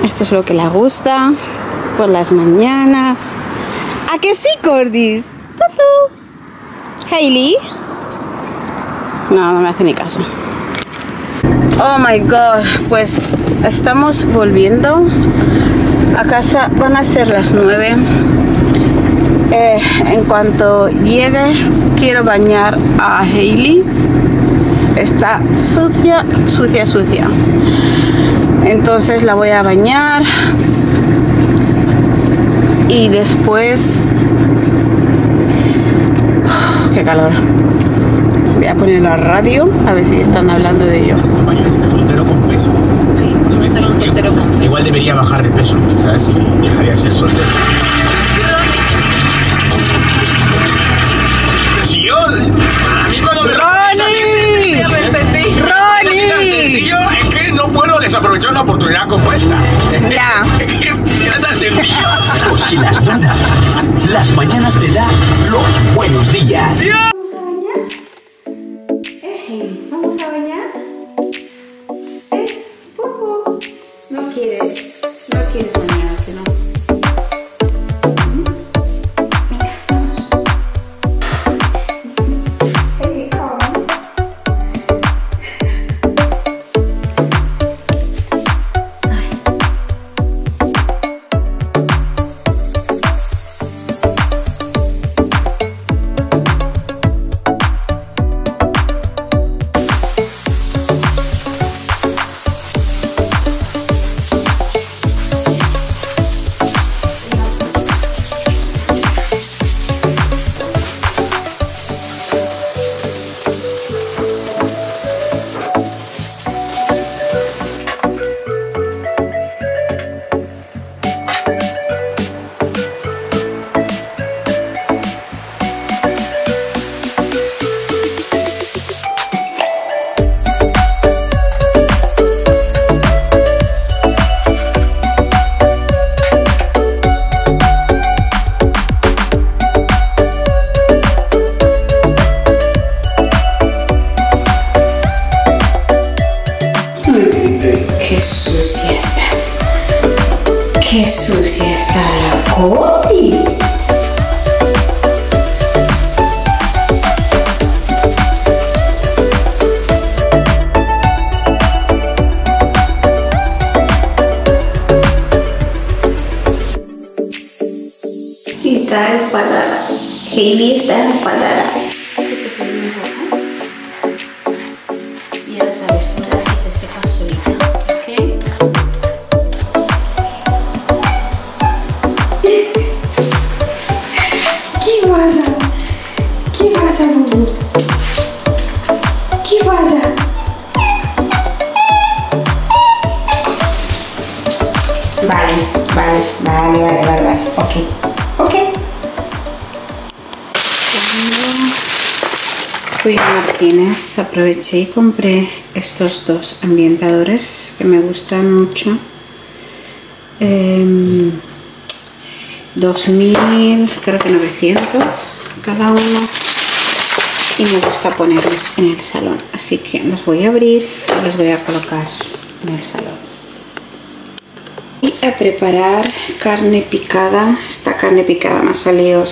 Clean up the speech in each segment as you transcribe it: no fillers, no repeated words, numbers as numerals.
Esto es lo que le gusta por las mañanas. ¿A que sí, Cordis? ¡Tutu! Hailey. No me hace ni caso. Oh my god, pues estamos volviendo a casa. Van a ser las 9. En cuanto llegue, quiero bañar a Hailey. Está sucia, sucia, sucia. Entonces la voy a bañar. Y después... ¡Qué calor! Voy a poner la radio a ver si están hablando de ello. ¿Es soltero con peso? Sí, no estar un soltero con peso. Igual debería bajar de peso, ¿sabes? Y dejaría de ser soltero. Pero si yo... A mí cuando me... ¡Ronnie! ¡Ronnie! Sencillo, es que no puedo desaprovechar una oportunidad como esta. Ya. Es que era tan sencillo. Si las nada, las mañanas te dan los buenos días. ¿Vamos a bañar? Hailey, ¿vamos a bañar? Pupu. No quieres bañarte, ¿no? Venga, vamos. Hailey, come. Qué sucia estás. Qué sucia está la Cordis. Está enfadada. Hailey está enfadada. Ya sabes, fuera que te seca solita, ¿ok? ¿Qué pasa? ¿Qué pasa, Bubu? ¿Qué pasa? Vale. Ok. Fui a Martínez, aproveché y compré estos dos ambientadores que me gustan mucho. 2.000, creo que 900 cada uno. Y me gusta ponerlos en el salón. Así que los voy a abrir y los voy a colocar en el salón. Y a preparar carne picada. Esta carne picada me ha salido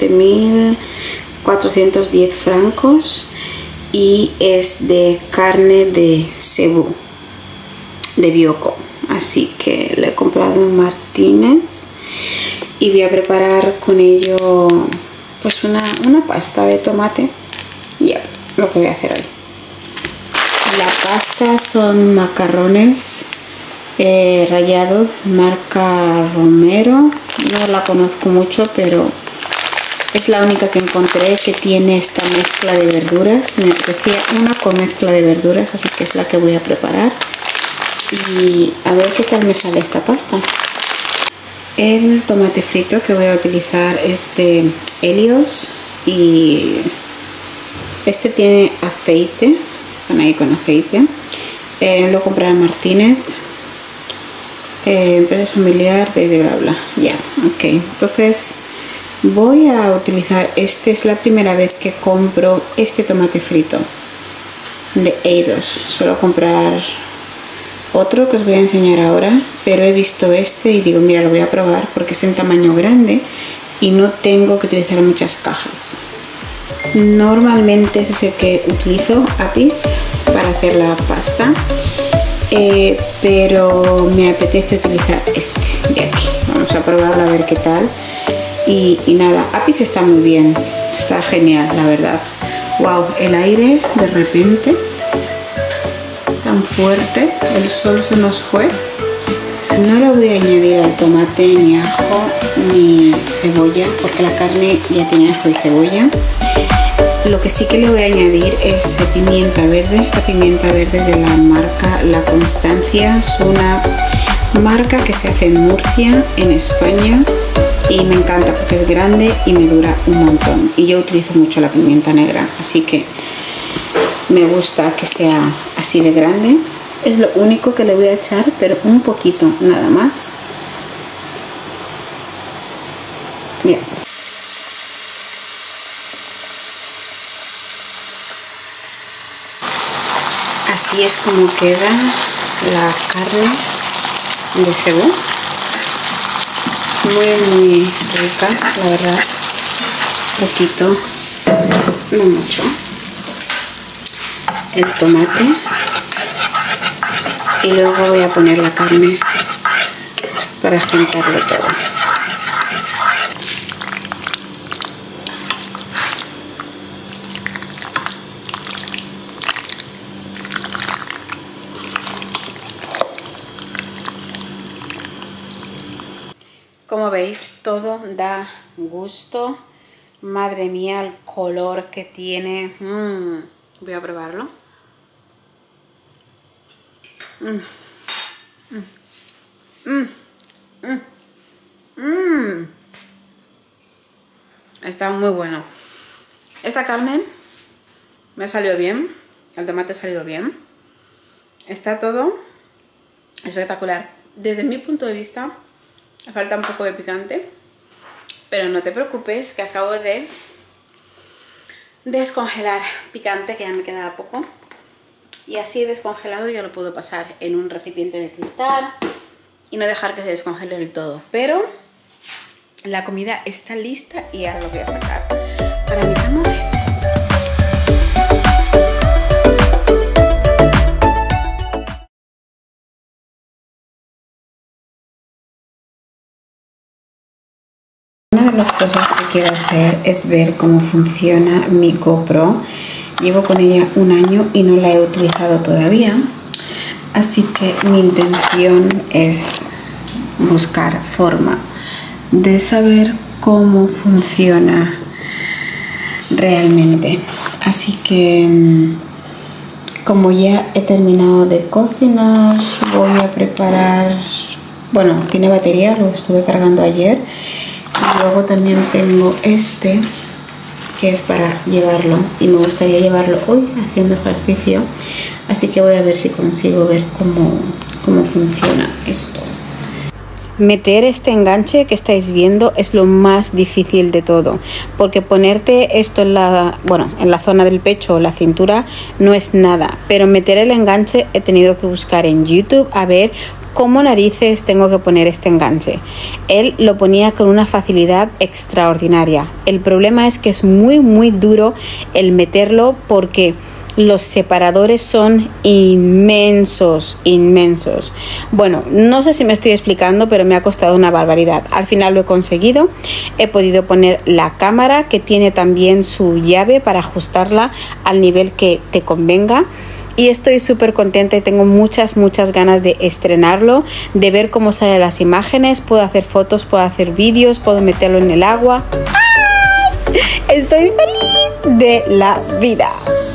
7.410 francos y es de carne de cebú, de Bioko. Así que la he comprado en Martínez y voy a preparar con ello pues una pasta de tomate. Ya, lo que voy a hacer hoy. La pasta son macarrones rallados, marca Romero. No la conozco mucho, pero es la única que encontré que tiene esta mezcla de verduras. Me parecía una con mezcla de verduras, así que es la que voy a preparar. Y a ver qué tal me sale esta pasta. El tomate frito que voy a utilizar es de Helios y este tiene aceite, van ahí con aceite. Lo compré en Martínez, empresa familiar de bla bla. Ya, ok. Entonces voy a utilizar este. Es la primera vez que compro este tomate frito de Eidos. Suelo comprar otro que os voy a enseñar ahora, pero he visto este y digo, mira, lo voy a probar porque es en tamaño grande y no tengo que utilizar muchas cajas. Normalmente ese es el que utilizo, Apis, para hacer la pasta, pero me apetece utilizar este de aquí. Vamos a probarlo a ver qué tal. Y nada, Apis está muy bien, está genial, la verdad. Wow, el aire de repente tan fuerte, el sol se nos fue. No le voy a añadir al tomate ni ajo ni cebolla porque la carne ya tiene ajo y cebolla. Lo que sí que le voy a añadir es pimienta verde. Esta pimienta verde es de la marca La Constancia. Es una marca que se hace en Murcia, en España, y me encanta porque es grande y me dura un montón. Y yo utilizo mucho la pimienta negra, así que me gusta que sea así de grande. Es lo único que le voy a echar, pero un poquito nada más. Bien. Así es como queda la carne de cebú. Muy rica, la verdad. Poquito, no mucho. El tomate. Y luego voy a poner la carne para juntarlo todo. Como veis, todo da gusto. Madre mía, el color que tiene. Voy a probarlo. Está muy bueno. Esta carne me salió bien. El tomate salió bien. Está todo espectacular. Desde mi punto de vista, falta un poco de picante, pero no te preocupes que acabo de descongelar picante, que ya me queda poco. Y así descongelado ya lo puedo pasar en un recipiente de cristal y no dejar que se descongele del todo. Pero la comida está lista y ahora lo voy a sacar para mis amores. Una de las cosas que quiero hacer es ver cómo funciona mi GoPro. Llevo con ella un año y no la he utilizado todavía, así que mi intención es buscar forma de saber cómo funciona realmente. Así que como ya he terminado de cocinar, voy a preparar, bueno, tiene batería, lo estuve cargando ayer, y luego también tengo este que es para llevarlo y me gustaría llevarlo hoy haciendo ejercicio, así que voy a ver si consigo ver cómo funciona esto. Meter este enganche que estáis viendo es lo más difícil de todo, porque ponerte esto en la zona del pecho o la cintura no es nada, pero meter el enganche he tenido que buscar en YouTube a ver cómo narices tengo que poner este enganche. Él lo ponía con una facilidad extraordinaria. El problema es que es muy duro el meterlo porque los separadores son inmensos. Bueno, no sé si me estoy explicando, pero me ha costado una barbaridad. Al final lo he conseguido. He podido poner la cámara, que tiene también su llave para ajustarla al nivel que te convenga. Y estoy súper contenta y tengo muchas ganas de estrenarlo, de ver cómo salen las imágenes. Puedo hacer fotos, puedo hacer vídeos, puedo meterlo en el agua. ¡Ay! Estoy feliz de la vida.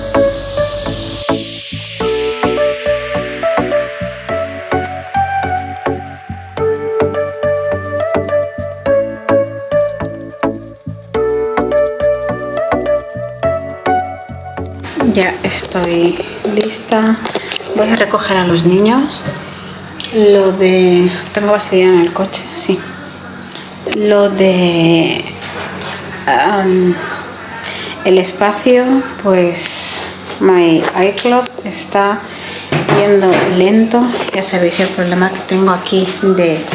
Ya estoy lista. Voy a recoger a los niños. Tengo vaselina en el coche, sí. El espacio, pues My iCloud está yendo lento. Ya sabéis el problema que tengo aquí de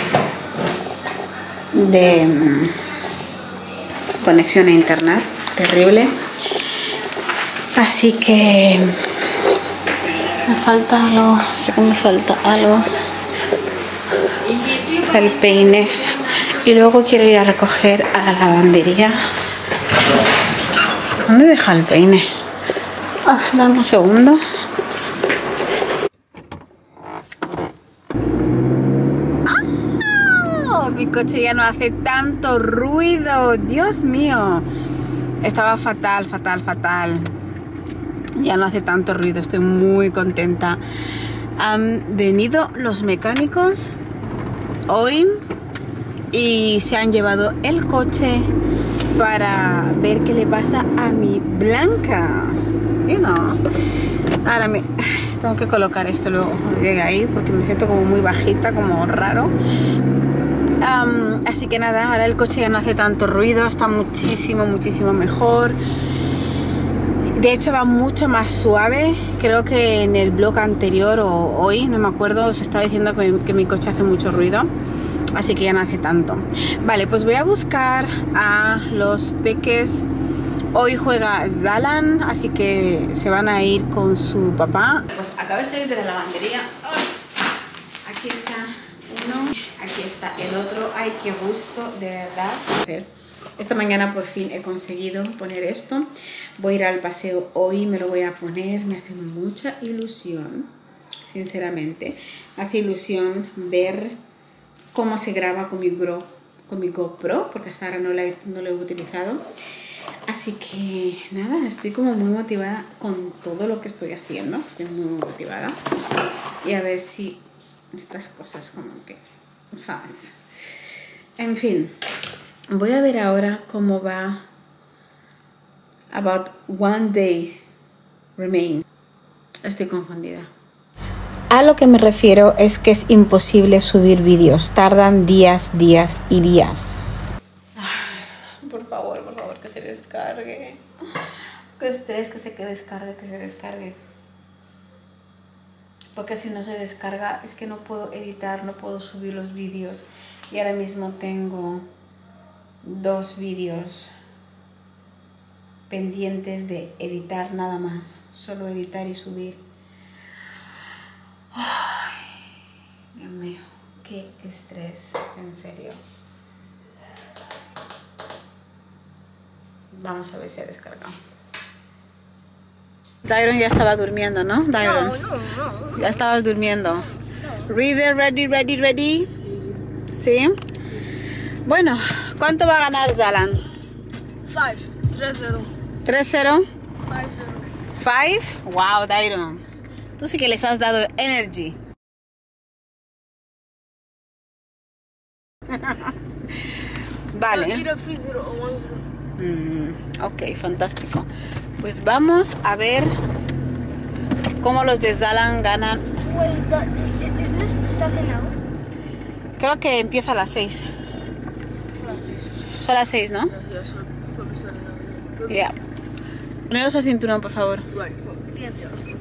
conexión a internet, terrible. Así que me falta algo, sé que me falta algo, el peine, y luego quiero ir a recoger a la lavandería. ¿Dónde deja el peine? Dame un segundo. Mi coche ya no hace tanto ruido, Dios mío. Estaba fatal. Ya no hace tanto ruido, estoy muy contenta. Han venido los mecánicos hoy y se han llevado el coche para ver qué le pasa a mi Blanca. Ahora tengo que colocar esto luego llega ahí porque me siento como muy bajita, como raro. Así que nada, ahora el coche ya no hace tanto ruido, está muchísimo mejor. De hecho va mucho más suave. Creo que en el vlog anterior o hoy, no me acuerdo, os estaba diciendo que mi coche hace mucho ruido. Así que ya no hace tanto. Vale, pues voy a buscar a los peques. Hoy juega Zalan, así que se van a ir con su papá. Pues acabo de salir de la lavandería. Aquí está uno, aquí está el otro. Ay, qué gusto, de verdad. Esta mañana por fin he conseguido poner esto. Voy a ir al paseo hoy, me lo voy a poner. Me hace mucha ilusión, sinceramente. Me hace ilusión ver cómo se graba con mi GoPro, porque hasta ahora no lo he utilizado. Así que nada, estoy como muy motivada con todo lo que estoy haciendo. Estoy muy motivada. Y a ver si estas cosas como que, ¿sabes? En fin, voy a ver ahora cómo va About One Day Remain. Estoy confundida. A lo que me refiero es que es imposible subir vídeos. Tardan días y días. Por favor, que se descargue. Qué estrés, que se descargue. Porque si no se descarga es que no puedo editar, no puedo subir los vídeos. Y ahora mismo tengo 2 vídeos pendientes de editar nada más. Solo editar y subir. Ay, Dios mío, qué estrés, en serio. Vamos a ver si ha descargado. Dairon ya estaba durmiendo, ¿no? Dairon. No. Ya estabas durmiendo. No. Reader, ready. ¿Sí? Bueno, ¿cuánto va a ganar Zalan? 3-0. 3-0. 5-0. 5? Wow, Dairon. Tú sí que les has dado energy. Vale. Either 3-0 o 1-0. Ok, fantástico. Pues vamos a ver cómo los de Zalan ganan. Wait, is this starting now? Creo que empieza a las 6. Son las 6, ¿no? Ya. Poneros el cinturón, por favor. Right.